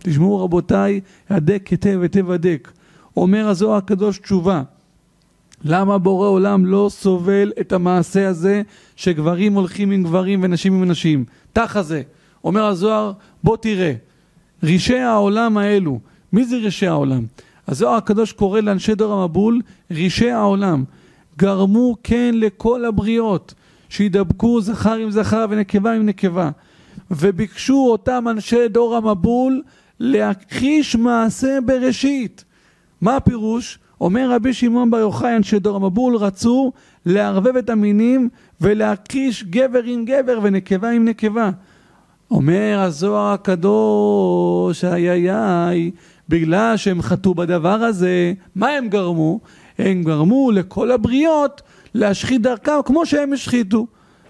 תשמעו רבותיי, הדק היטב היטב הדק. אומר הזוהר הקדוש תשובה. למה בורא עולם לא סובל את המעשה הזה שגברים הולכים עם גברים ונשים עם נשים? תח הזה. אומר הזוהר, בוא תראה. רישי העולם האלו. מי זה רישי העולם? הזוהר הקדוש קורא לאנשי דור המבול רישי העולם. גרמו כן לכל הבריות שידבקו זכר עם זכר ונקבה עם נקבה. וביקשו אותם אנשי דור המבול להכחיש מעשה בראשית. מה הפירוש? אומר רבי שמעון בר יוחאי, אנשי דור המבול רצו לערבב את המינים ולהכחיש גבר עם גבר ונקבה עם נקבה. אומר הזוהר הקדוש, איי, בגלל שהם חטאו בדבר הזה, מה הם גרמו? הם גרמו לכל הבריות להשחית דרכם כמו שהם השחיתו.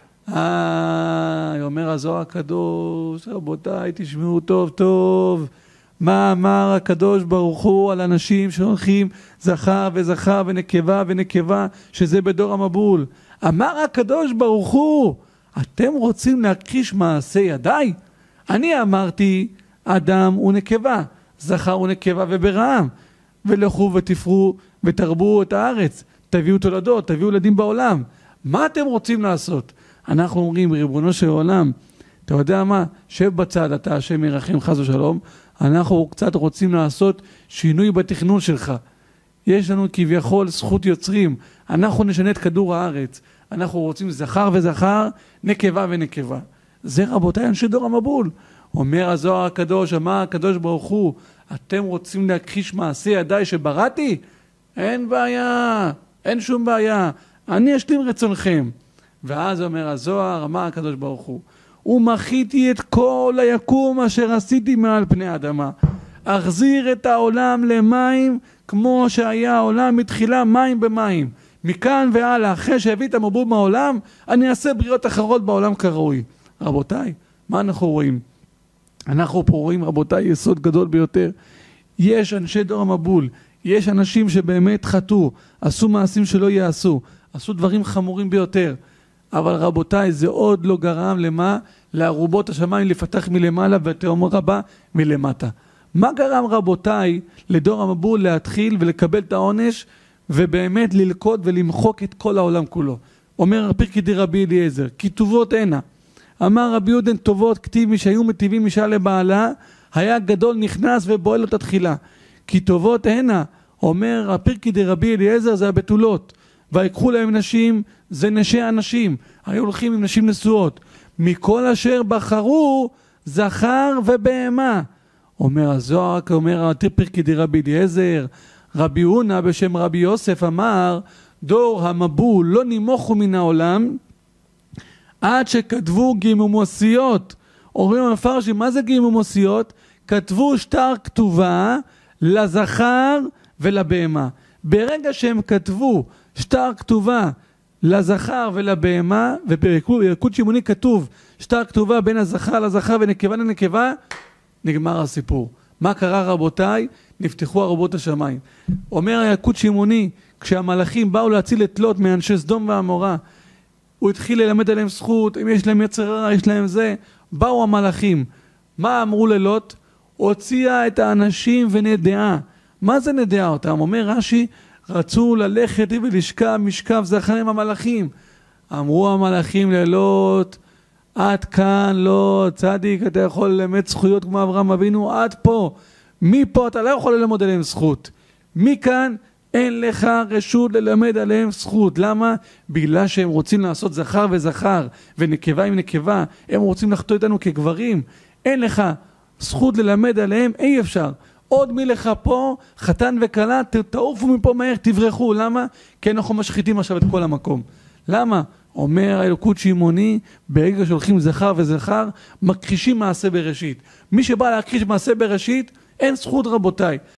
אומר הזוהר הקדוש, רבותיי תשמעו טוב טוב, מה אמר הקדוש ברוך הוא על אנשים שהולכים זכר וזכר ונקבה ונקבה, שזה בדור המבול? אמר הקדוש ברוך הוא, אתם רוצים להכחיש מעשה ידיי? אני אמרתי אדם ונקבה, זכר ונקבה וברעם, ולכו ותפרו ותרבו את הארץ, תביאו תולדות, תביאו ילדים בעולם. מה אתם רוצים לעשות? אנחנו אומרים, ריבונו של עולם, אתה יודע מה? שב בצד, אתה השם ירחם חס ושלום. אנחנו קצת רוצים לעשות שינוי בתכנון שלך. יש לנו כביכול זכות יוצרים. אנחנו נשנה את כדור הארץ. אנחנו רוצים זכר וזכר, נקבה ונקבה. זה רבותיי אנשי דור המבול. אומר הזוהר הקדוש, אמר הקדוש ברוך הוא, אתם רוצים להכחיש מעשה ידיי שבראתי? אין בעיה, אין שום בעיה. אני אשלים רצונכם. ואז אומר הזוהר, אמר הקדוש ברוך הוא, ומחיתי את כל היקום אשר עשיתי מעל פני האדמה. אחזיר את העולם למים כמו שהיה העולם מתחילה מים במים. מכאן והלאה, אחרי שהביא את המבול מהעולם, אני אעשה בריאות אחרות בעולם כראוי. רבותיי, מה אנחנו רואים? אנחנו פה רואים רבותיי יסוד גדול ביותר. יש אנשי דור המבול, יש אנשים שבאמת חטאו, עשו מעשים שלא יעשו, עשו דברים חמורים ביותר. אבל רבותיי, זה עוד לא גרם למה? לארובות השמיים לפתח מלמעלה והתהום רבה מלמטה. מה גרם רבותיי לדור המבול להתחיל ולקבל את העונש ובאמת ללכוד ולמחוק את כל העולם כולו? אומר פרקי דרבי אליעזר, כי טובות הנה. אמר רבי יהודה, טובות כתיב מי שהיו מטיבים אישה לבעלה, היה גדול נכנס ובועל אותה תחילה. כי טובות הנה, אומר הפרקי דרבי אליעזר, זה הבתולות. ויקחו להם נשים, זה נשי אנשים. היו הולכים עם נשים נשואות. מכל אשר בחרו, זכר ובהמה. אומר הזוהר, אומר הפרקי דרבי אליעזר, רבי הונא בשם רבי יוסף אמר, דור המבול לא נימוכו מן העולם, עד שכתבו גימומוסיות. אומרים המפרשים, מה זה גימומוסיות? כתבו שטר כתובה לזכר ולבהמה. ברגע שהם כתבו שטר כתובה לזכר ולבהמה, ובילקוט שמעוני כתוב שטר כתובה בין הזכר לזכר ונקבה לנקבה, נגמר הסיפור. מה קרה רבותיי? נפתחו ארובות השמיים. אומר הילקוט שמעוני, כשהמלאכים באו להציל את לוט מאנשי סדום ועמורה, הוא התחיל ללמד עליהם זכות, אם יש להם יצר הרע, יש להם זה. באו המלאכים. מה אמרו ללוט? הוציאה את האנשים ונדעה. מה זה נדעה אותם? אומר רש"י, רצו ללכת ולשכב משכב זכר עם המלאכים. אמרו המלאכים ללוט, עד כאן לא צדיק, אתה יכול ללמד זכויות כמו אברהם אבינו, עד פה. מפה אתה לא יכול ללמוד עליהם זכות. מכאן אין לך רשות ללמד עליהם זכות. למה? בגלל שהם רוצים לעשות זכר וזכר ונקבה עם נקבה. הם רוצים לחטוא איתנו כגברים. אין לך זכות ללמד עליהם, אי אפשר. עוד מלך פה, חתן וכלה, תעופו מפה מהר, תברחו. למה? כי אנחנו משחיתים עכשיו את כל המקום. למה? אומר האלוקות שמעוני, ברגע שהולכים זכר וזכר, מכחישים מעשה בראשית. מי שבא להכחיש מעשה בראשית, אין זכות רבותיי.